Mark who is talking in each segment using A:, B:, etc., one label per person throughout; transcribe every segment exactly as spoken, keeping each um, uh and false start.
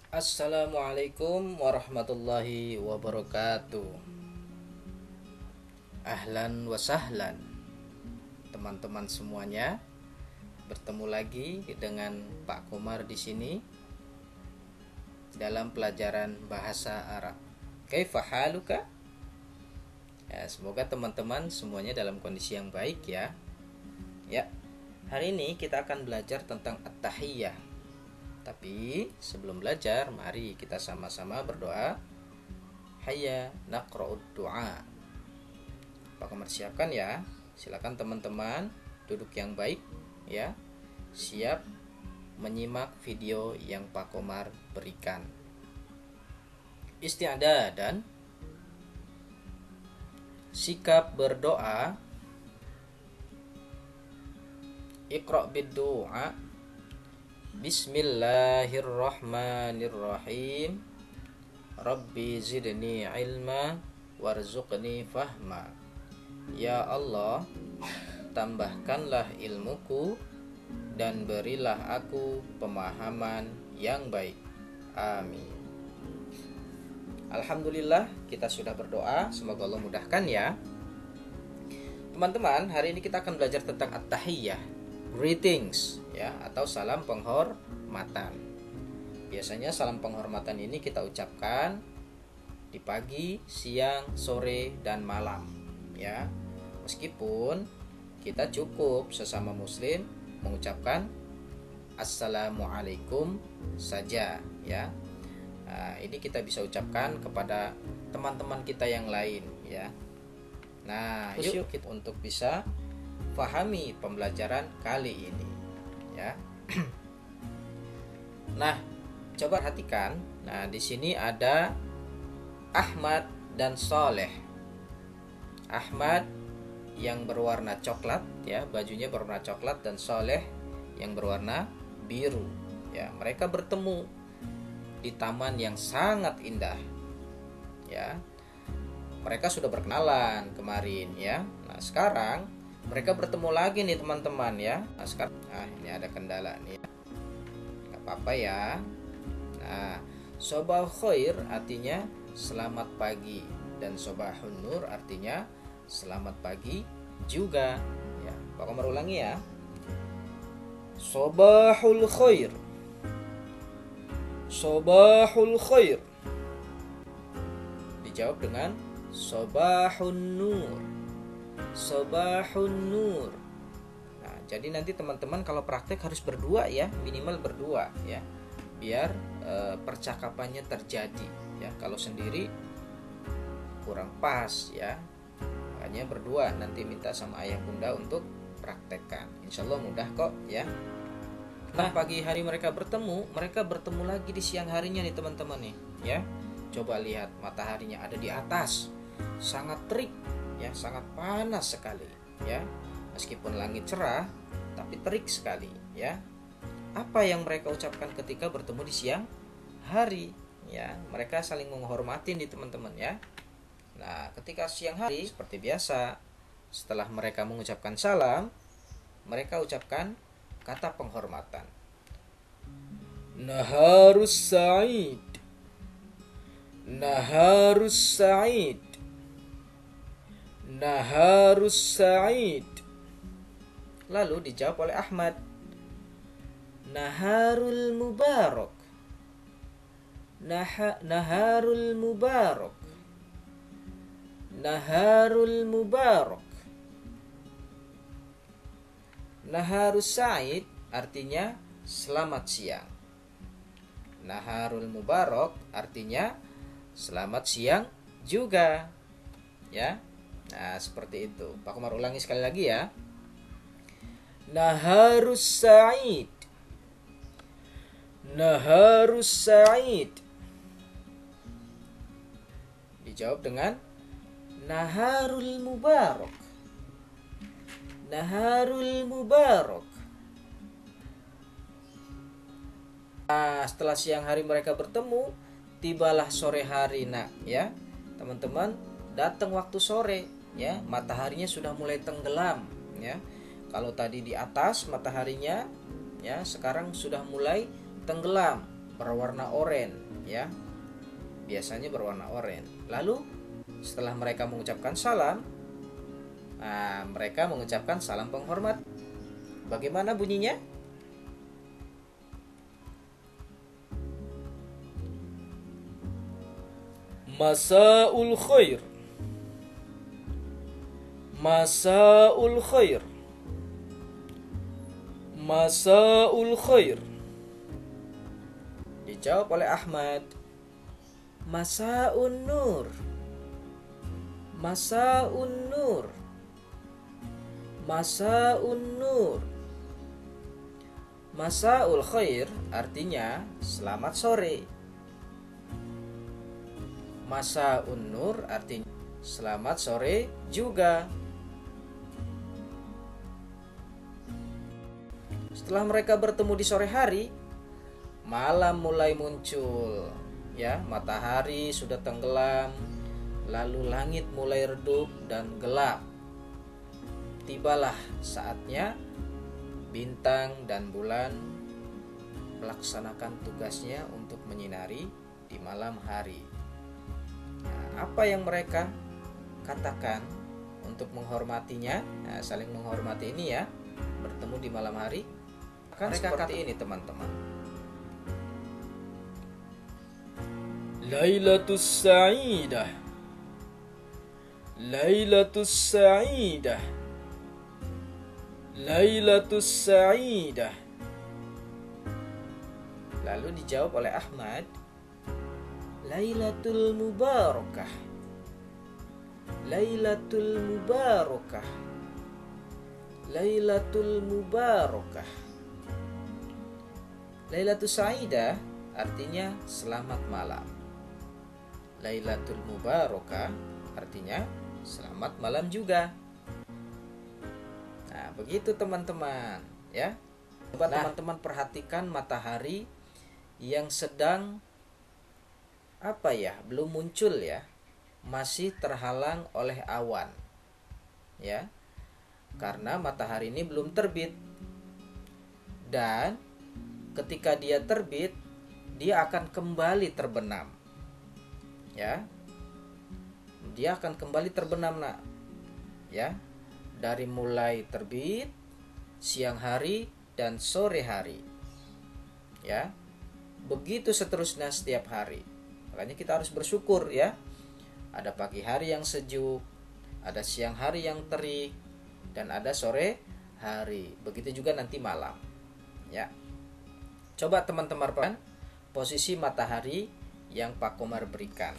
A: Assalamualaikum warahmatullahi wabarakatuh. Ahlan wa sahlan teman-teman semuanya. Bertemu lagi dengan Pak Komar di sini dalam pelajaran bahasa Arab. Kaifa haluka? Ya, semoga teman-teman semuanya dalam kondisi yang baik ya. Ya. Hari ini kita akan belajar tentang at-tahiyyah. Tapi sebelum belajar, mari kita sama-sama berdoa. Hayya naqra'ud du'a. Pak Komar siapkan ya. Silakan teman-teman duduk yang baik ya. Siap menyimak video yang Pak Komar berikan. Isti'adah dan sikap berdoa. Iqra' bid-du'a. Bismillahirrahmanirrahim. Rabbi zidni ilma warzuqni fahma. Ya Allah, tambahkanlah ilmuku dan berilah aku pemahaman yang baik. Amin. Alhamdulillah, kita sudah berdoa. Semoga Allah mudahkan ya. Teman-teman, hari ini kita akan belajar tentang at-tahiyyah, greetings ya, atau salam penghormatan. Biasanya salam penghormatan ini kita ucapkan di pagi, siang, sore, dan malam ya. Meskipun kita cukup sesama muslim mengucapkan assalamualaikum saja ya. Nah, ini kita bisa ucapkan kepada teman-teman kita yang lain ya. Nah, yuk kita untuk bisa pahami pembelajaran kali ini ya. Nah, coba perhatikan. Nah, di sini ada Ahmad dan Soleh. Ahmad yang berwarna coklat ya, bajunya berwarna coklat, dan Soleh yang berwarna biru ya. Mereka bertemu di taman yang sangat indah ya. Mereka sudah berkenalan kemarin ya. Nah, sekarang mereka bertemu lagi nih teman-teman ya. Nah sekarang, nah ini ada kendala nih. Gak apa-apa ya. Nah, sobah khair artinya selamat pagi, dan sobahun nur artinya selamat pagi juga. Ya, Pak Komar ulangi ya. Sobahul khair. Sobahul khair. Dijawab dengan sobahun nur. Sobahun nur. Nah, jadi nanti teman-teman kalau praktek harus berdua ya, minimal berdua ya, biar e, percakapannya terjadi ya. Kalau sendiri kurang pas ya, makanya berdua. Nanti minta sama ayah bunda untuk praktekkan. Insya Allah mudah kok ya. Nah, pagi hari mereka bertemu, mereka bertemu lagi di siang harinya nih teman-teman nih ya. Coba lihat, mataharinya ada di atas, sangat terik ya, sangat panas sekali ya. Meskipun langit cerah tapi terik sekali ya. Apa yang mereka ucapkan ketika bertemu di siang hari ya? Mereka saling menghormati nih teman-teman ya. Nah, ketika siang hari seperti biasa, setelah mereka mengucapkan salam, mereka ucapkan kata penghormatan. Naharus Sa'id. Naharus Sa'id. Naharus Sa'id. Lalu dijawab oleh Ahmad, Naharul Mubarak. Nah, Naharul Mubarak. Naharul Mubarak. Naharus Sa'id artinya selamat siang. Naharul Mubarak artinya selamat siang juga ya. Nah, seperti itu. Pak Komar ulangi sekali lagi ya. Naharus Sa'id. Naharus Sa'id. Dijawab dengan Naharul Mubarak. Naharul Mubarak. Nah, setelah siang hari mereka bertemu, tibalah sore hari nak ya. Teman-teman, datang waktu sore ya, mataharinya sudah mulai tenggelam ya. Kalau tadi di atas mataharinya ya, sekarang sudah mulai tenggelam berwarna oranye ya. Biasanya berwarna oranye. Lalu setelah mereka mengucapkan salam, nah, mereka mengucapkan salam penghormat. Bagaimana bunyinya? Masa'ul khair. Masa'ul khair. Masa'ul khair. Dijawab oleh Ahmad, Masa'un nur. Masa'un nur. Masa'un nur. Masa'ul khair artinya selamat sore. Masa'un nur artinya selamat sore juga. Setelah mereka bertemu di sore hari, malam mulai muncul ya, matahari sudah tenggelam, lalu langit mulai redup dan gelap. Tibalah saatnya bintang dan bulan melaksanakan tugasnya untuk menyinari di malam hari. Nah, apa yang mereka katakan untuk menghormatinya? Nah, saling menghormati ini ya, bertemu di malam hari. Kan mereka seperti kata, ini teman-teman. Lailatus Sa'idah. Lailatus Sa'idah. Lailatus Sa'idah. Lalu dijawab oleh Ahmad, Lailatul Mubarakah. Lailatul Mubarakah. Lailatul Mubarakah. Lailatul Sa'idah artinya selamat malam. Lailatul Mubarakah artinya selamat malam juga. Nah, begitu teman-teman ya. Coba nah, teman-teman perhatikan matahari yang sedang apa ya, belum muncul ya, masih terhalang oleh awan ya, karena matahari ini belum terbit. Dan ketika dia terbit, dia akan kembali terbenam ya, dia akan kembali terbenam nak ya, dari mulai terbit, siang hari dan sore hari ya, begitu seterusnya setiap hari. Makanya kita harus bersyukur ya, ada pagi hari yang sejuk, ada siang hari yang terik, dan ada sore hari. Begitu juga nanti malam ya. Coba teman-teman perhatikan posisi matahari yang Pak Komar berikan.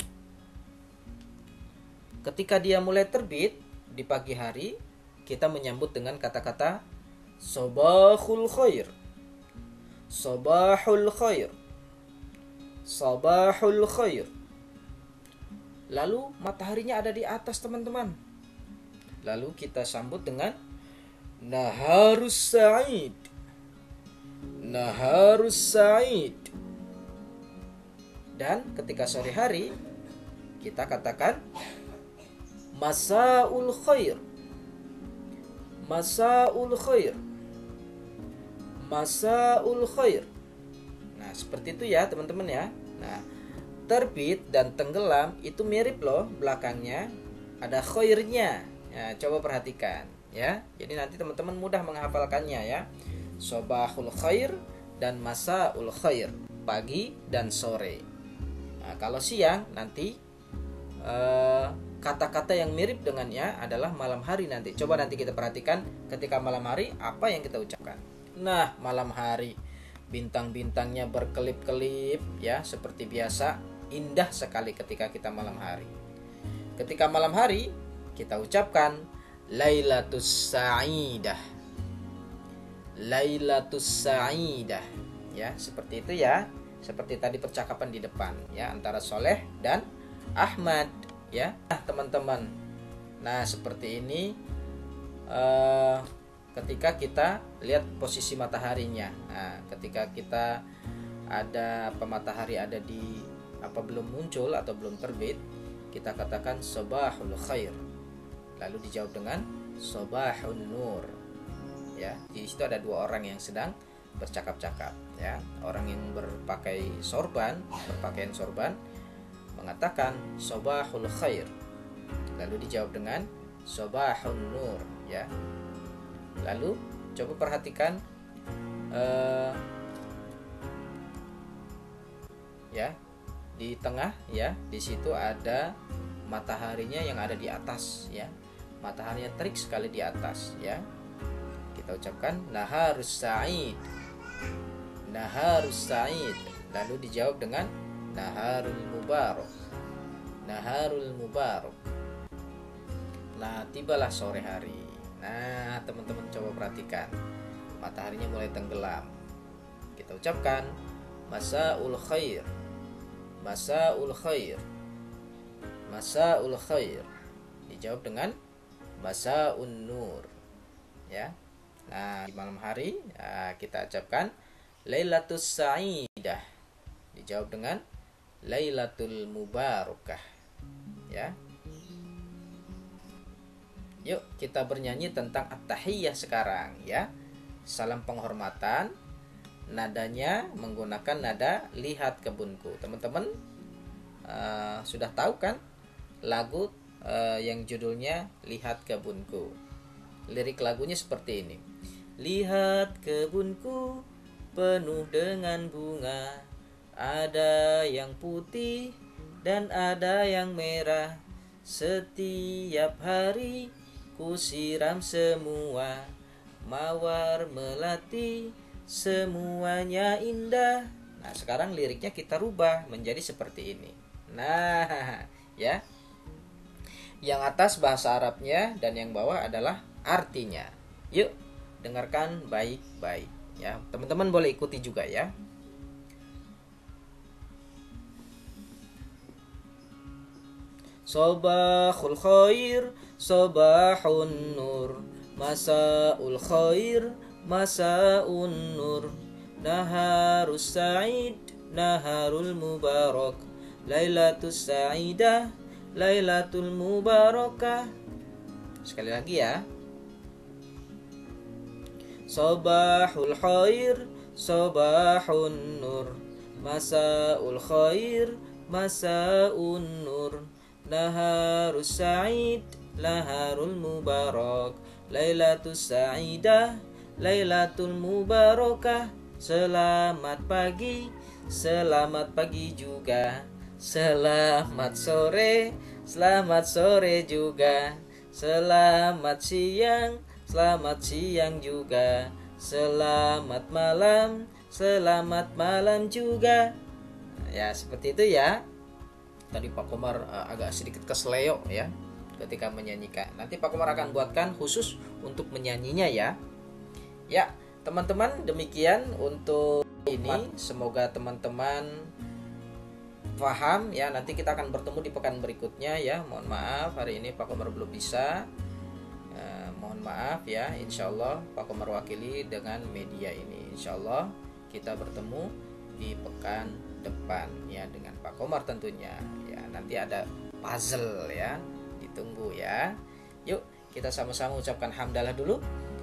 A: Ketika dia mulai terbit di pagi hari, kita menyambut dengan kata-kata Sabahul khair. Sabahul khair. Sabahul khair. Lalu mataharinya ada di atas teman-teman. Lalu kita sambut dengan Naharus Sa'id. Naharus Sa'id. Dan ketika sore hari, kita katakan Masa'ul khair. Masa'ul khair. Masa'ul khair. Nah, seperti itu ya teman-teman ya. Nah, terbit dan tenggelam itu mirip loh, belakangnya ada khairnya. Ya, coba perhatikan ya. Jadi nanti teman-teman mudah menghafalkannya ya. Sabahul khair dan Masa'ul khair, pagi dan sore. Nah, kalau siang nanti eh, kata-kata yang mirip dengannya adalah malam hari nanti. Coba nanti kita perhatikan ketika malam hari apa yang kita ucapkan. Nah, malam hari bintang-bintangnya berkelip-kelip ya, seperti biasa, indah sekali ketika kita malam hari. Ketika malam hari kita ucapkan Lailatus Sa'idah. Lailatus Sa'idah ya, seperti itu ya. Seperti tadi percakapan di depan ya, antara Soleh dan Ahmad ya. Nah teman-teman, nah seperti ini uh, ketika kita lihat posisi mataharinya. Nah ketika kita ada apa, matahari ada di apa, belum muncul atau belum terbit, kita katakan Sabahul khair. Lalu dijawab dengan Sabahun nur ya. Di situ ada dua orang yang sedang bercakap-cakap. ya. Orang yang berpakai sorban, berpakaian sorban mengatakan sobahul khair. Lalu dijawab dengan sobahun nur, ya. Lalu coba perhatikan uh, ya, di tengah ya, di situ ada mataharinya yang ada di atas ya. Mataharinya terik sekali di atas ya. Kita ucapkan naharus sa'id. Naharus sa'id. Lalu dijawab dengan naharul mubarak. Naharul mubarak. Nah, tibalah sore hari. Nah, teman-teman coba perhatikan. Mataharinya mulai tenggelam. Kita ucapkan masaul khair. Masaul khair. Masaul khair. Dijawab dengan masaun nur. Ya. Nah, di malam hari nah, kita ucapkan lailatus sa'idah. Dijawab dengan lailatul mubarakah. Ya. Yuk kita bernyanyi tentang at-tahiyyah sekarang ya. Salam penghormatan. Nadanya menggunakan nada lihat kebunku. Teman-teman uh, sudah tahu kan lagu uh, yang judulnya Lihat Kebunku. Lirik lagunya seperti ini. Lihat kebunku penuh dengan bunga. Ada yang putih dan ada yang merah. Setiap hari ku siram semua. Mawar melati semuanya indah. Nah, sekarang liriknya kita rubah menjadi seperti ini. Nah, ya. Yang atas bahasa Arabnya dan yang bawah adalah artinya. Yuk, dengarkan baik-baik ya. Teman-teman boleh ikuti juga ya. Sobahul khair, sobahun nur, masaul khair, masaun nur, naharus sa'id, naharul mubarak, lailatus sa'idah, lailatul mubarakah. Sekali lagi ya. Sobahul khair, sobahun nur, masaul khair, masaun nur, naharus sa'id, naharul mubarak, lailatus sa'idah, lailatul mubarakah. Selamat pagi, selamat pagi juga. Selamat sore, selamat sore juga. Selamat siang, selamat siang juga. Selamat malam, selamat malam juga. Ya, seperti itu ya. Tadi Pak Komar uh, agak sedikit kesleo ya ketika menyanyikan. Nanti Pak Komar akan buatkan khusus untuk menyanyinya ya. Ya, teman-teman, demikian untuk ini. Semoga teman-teman paham ya. Nanti kita akan bertemu di pekan berikutnya ya. Mohon maaf hari ini Pak Komar belum bisa. Uh, mohon maaf ya. Insya Allah Pak Komar wakili dengan media ini. Insya Allah kita bertemu di pekan depan ya dengan Pak Komar tentunya ya. Nanti ada puzzle ya, ditunggu ya. Yuk kita sama-sama ucapkan hamdalah dulu.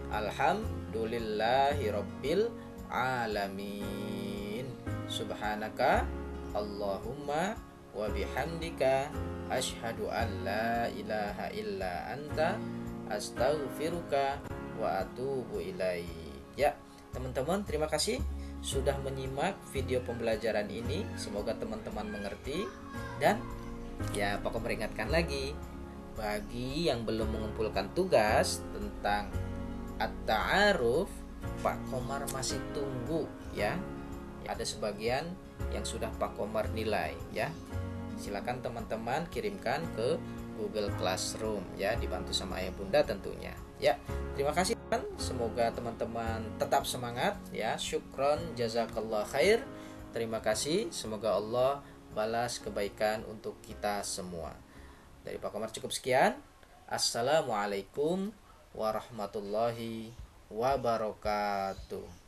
A: Alhamdulillahirabbil alamin. Subhanaka Allahumma wa bihamdika asyhadu an la ilaha illa anta astaghfiruka wa atubu ilaik. Ya, teman-teman, terima kasih sudah menyimak video pembelajaran ini. Semoga teman-teman mengerti. Dan ya, Pak Komar ingatkan lagi, bagi yang belum mengumpulkan tugas tentang at-ta'aruf, Pak Komar masih tunggu ya. Ada sebagian yang sudah Pak Komar nilai ya. Silakan teman-teman kirimkan ke Google Classroom ya, dibantu sama ayah bunda tentunya. Ya, terima kasih teman. Semoga teman-teman tetap semangat ya. Syukron jazakallah khair. Terima kasih. Semoga Allah balas kebaikan untuk kita semua. Dari Pak Komar cukup sekian. Assalamualaikum warahmatullahi wabarakatuh.